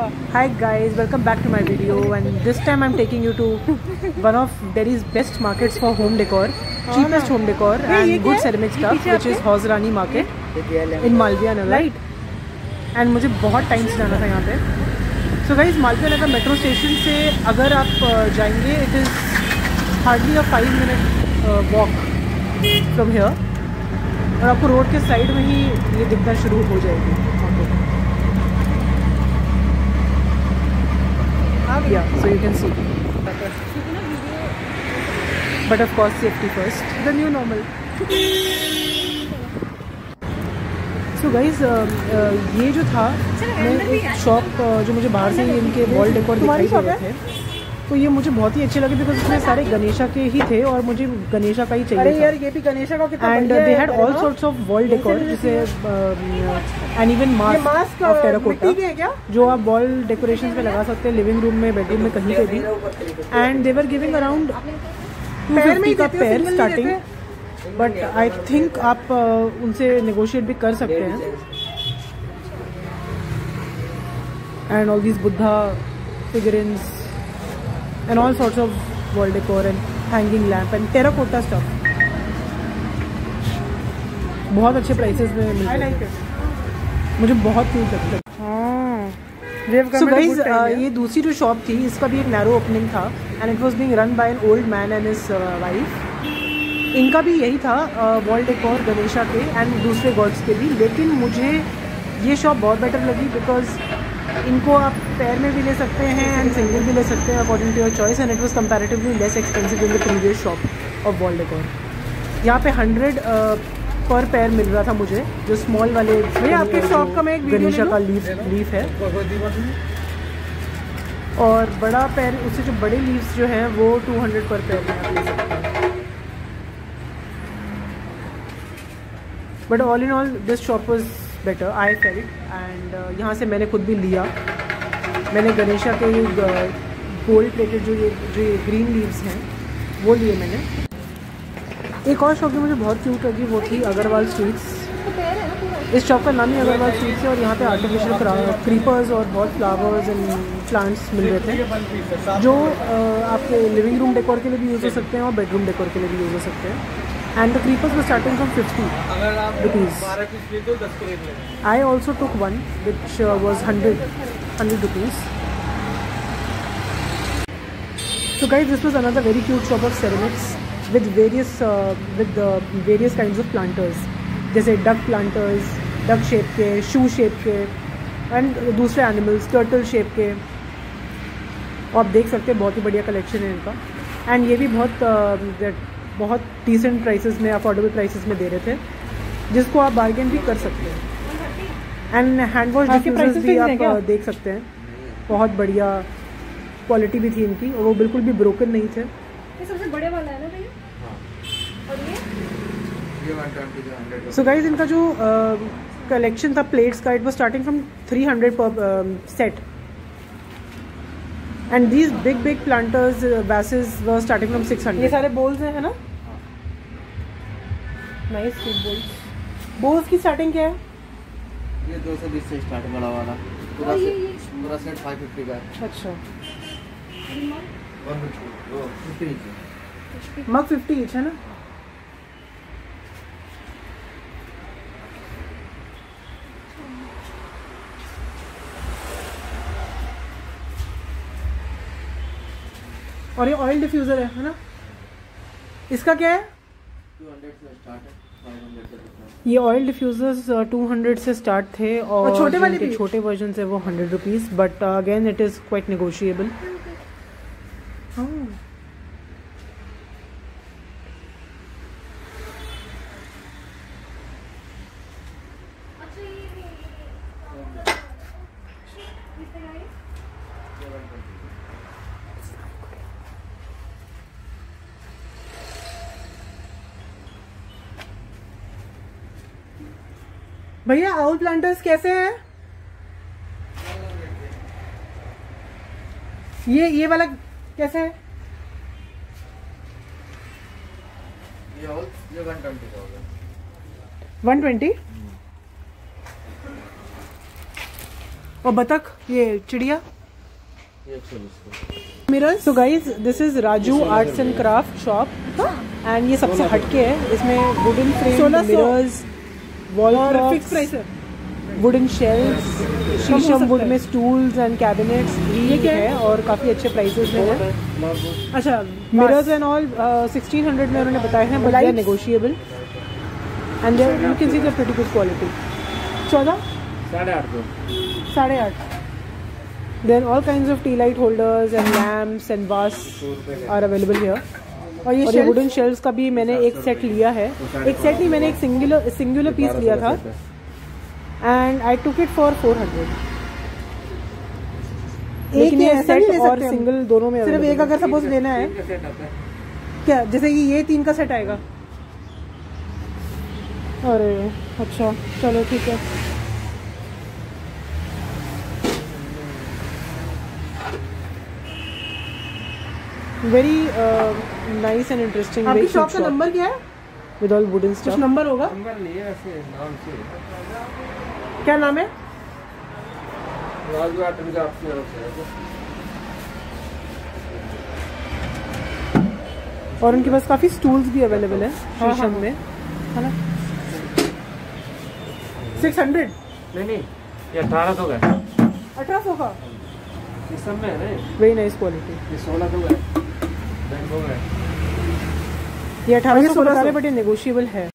Hi guys, welcome back to my video, and this time I'm taking you to one of Delhi's best markets for home decor, cheapest home decor and good ceramic stuff, which is Hausrani Market in Malviya Nagar. Right. And मुझे बहुत time से जाना था यहाँ पे. So guys, Malviya Nagar metro station से अगर आप जाएंगे, it is hardly a 5-minute walk from here. और आपको रोड के साइड में ही ये दिखना शुरू हो जाएगी. Yeah, so you can see. But of course, safety first. The new normal. So guys, ये जो था, मैं एक शॉप जो मुझे बाहर से इनके वॉल डेकोर दिखाई दे रहे थे, तो ये मुझे बहुत ही अच्छे लगे बिकॉज इसमें सारे गणेशा के ही थे और मुझे गणेशा का ही चाहिए. अरे यार, ये भी गणेशा का कितना बढ़िया है. And they had all sorts of wall decor, जैसे and even mask of terracotta जो आप वॉल डेकोरेशंस में लगा सकते हैं, लिविंग रूम में, बेडरूम में, कहीं पे भी. And they were giving around 250 का pair starting, but I think आप उनसे नेगोशिएट भी कर सकते हैं. And all these Buddha figurines and all sorts of wall decor and hanging lamp and terracotta stuff. बहुत अच्छे प्राइसेस में मिलते हैं. मुझे बहुत क्यूट लगता है. So guys, ये दूसरी जो शॉप थी, इसका भी एक नैरो ओपनिंग था and it was being run by an old man and his wife. इनका भी यही था, वॉल डेकोर गणेशा के एंड दूसरे गॉड्स के भी. लेकिन मुझे ये शॉप बहुत बेटर लगी बिकॉज इनको आप पेयर में भी ले सकते हैं एंड सिंगल भी ले सकते हैं according to your choice, and it was comparatively less expensive in the previous shop of wall decor. यहाँ पे 100 पर पेयर मिल रहा था मुझे, जो स्मॉल वाले. भैया आपके शॉप का मैं एक गणेशा का लीफ है, और बड़ा पेयर, उससे जो बड़े लीव्स जो हैं वो 200 पर पेयर में आप ले सकते हैं. But all in all this shop was better, I felt. And यहाँ से मैंने खुद भी लिया. मैंने गणेशा के गोल्ड प्लेटेड जो ये ग्रीन लीव्स हैं वो लिए मैंने. एक और शॉप जो मुझे बहुत क्यूट लगी वो थी अग्रवाल स्वीट्स. इस शॉप का नाम ही अग्रवाल स्वीट्स है, और यहाँ पे आर्टिफिशियल क्रीपर्स और बहुत फ्लावर्स एंड प्लांट्स मिल रहे थे, जो आपके लिविंग रूम डेकोर के लिए भी यूज़ हो सकते हैं और बेडरूम डेकोर के लिए भी यूज़ हो सकते हैं. And the creepers were starting from 50 rupees. I also took one which was 100 rupees. So guys, this was another very cute shop of ceramics with various kinds of planters. जैसे duck planters, duck shape के, shoe shape के, and दूसरे animals, turtle shape के. आप देख सकते हैं बहुत ही बढ़िया कलेक्शन है इनका. And ये भी बहुत डिसेंट प्राइसेस में, अफोर्डेबल प्राइसेस में दे रहे थे, जिसको आप बार्गेन भी कर सकते हैं. एंड हैंड वॉश डिफ्यूजर्स भी आप देख सकते हैं, बहुत बढ़िया क्वालिटी भी थी इनकी, और वो बिल्कुल भी ब्रोकन नहीं थे. ये सबसे बड़े वाला है ना भैया. और ये 120. सो गाइस, इनका जो कलेक्शन था प्लेट्स का, इट वाज स्टार्टिंग फ्रॉम 300 पर set. And these big planters, vases were starting from 600. ये सारे bowls हैं, है ना? Nice food bowls. Bowls की starting क्या है? ये 220 से स्टार्ट बड़ा वाला. पूरा सेट 550 का है. अच्छा. मग 50 each है ना? और ये ऑयल डिफ्यूज़र है ना? इसका क्या है? 200 से स्टार्ट है, 500 से. ये ऑयल डिफ्यूज़र्स 200 से स्टार्ट थे, और छोटे वाले भी, छोटे वर्जन है वो 100 rupees. But again it is quite negotiable. भैया आउल प्लांटर्स कैसे हैं? ये वाला कैसे है? ये 120 का होगा. 120. और बतख, ये चिड़िया। ये 120 का। Mirrors. So guys this is Raju arts and craft shop and ये सबसे हटके है। इसमें wooden frame, mirrors, wall clocks, fix price है, वुडन शेल्व्स, शीशम वुड में स्टूल्स एंड कैबिनेट्स, ये क्या है और काफ़ी अच्छे प्राइसेस में है। अच्छा, मिरर्स एंड ऑल 1600 में उन्होंने बताए हैं, but they are negotiable and there you can see the pretty good quality. 14 8.5 Then all kinds of tea light holders and lamps and vases are available here. और ये wooden shelves का भी मैंने एक सेट लिया है। एक सेट नहीं, मैंने एक सिंगुलर पीस लिया था and I took it for 400। लेकिन ये सेट और सिंगल दोनों में सिर्फ एक अगर सपोज लेना है क्या, जैसे कि ये 3 का सेट आएगा। अरे अच्छा, चलो ठीक है। Very nice and interesting. आपकी शॉप का नंबर क्या है? With all wooden stuff. कुछ नंबर होगा? नंबर नहीं है, ऐसे नाम से। क्या नाम है? Raju art and craft. और उनके पास काफी स्टूल्स भी अवेलेबल है शीशम में, है ना? 600? नहीं, ये 1800 का है। 1800 का शीशम में है। Very nice quality. ये 1600 का है। ये 1800 बता रहे बट ये नेगोशिएबल है।